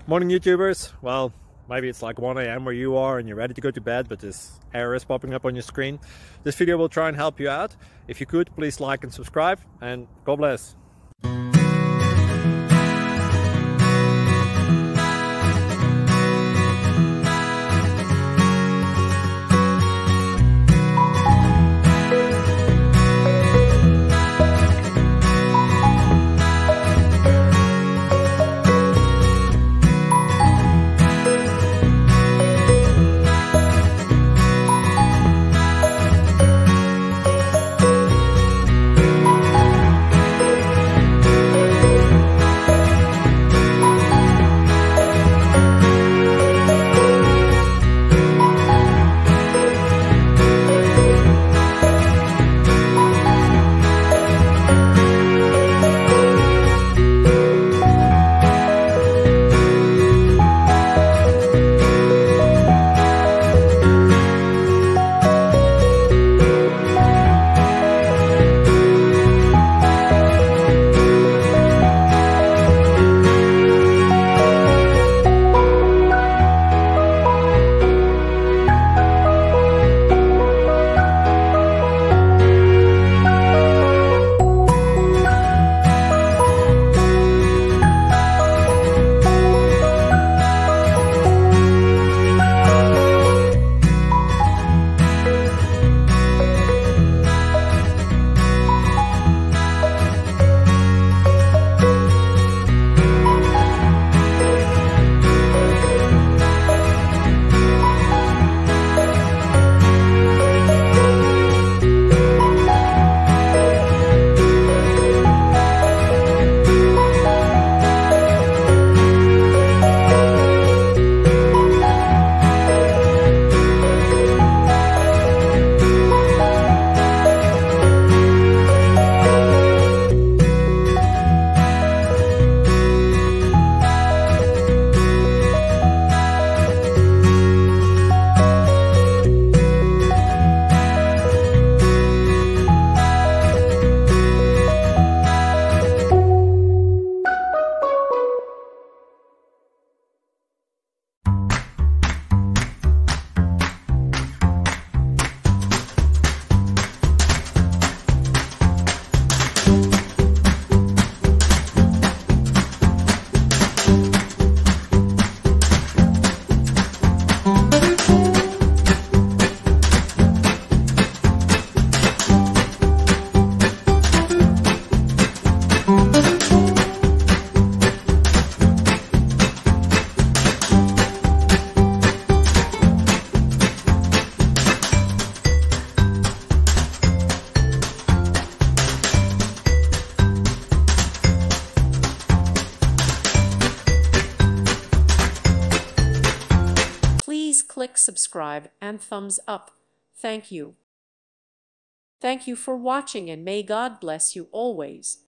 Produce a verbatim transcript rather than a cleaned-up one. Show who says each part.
Speaker 1: Morning YouTubers. Well, maybe it's like one A M where you are and you're ready to go to bed, but this error is popping up on your screen. This video will try and help you out. If you could, please like and subscribe, and God bless.
Speaker 2: Please click subscribe and thumbs up. Thank you. Thank you for watching, and may God bless you always.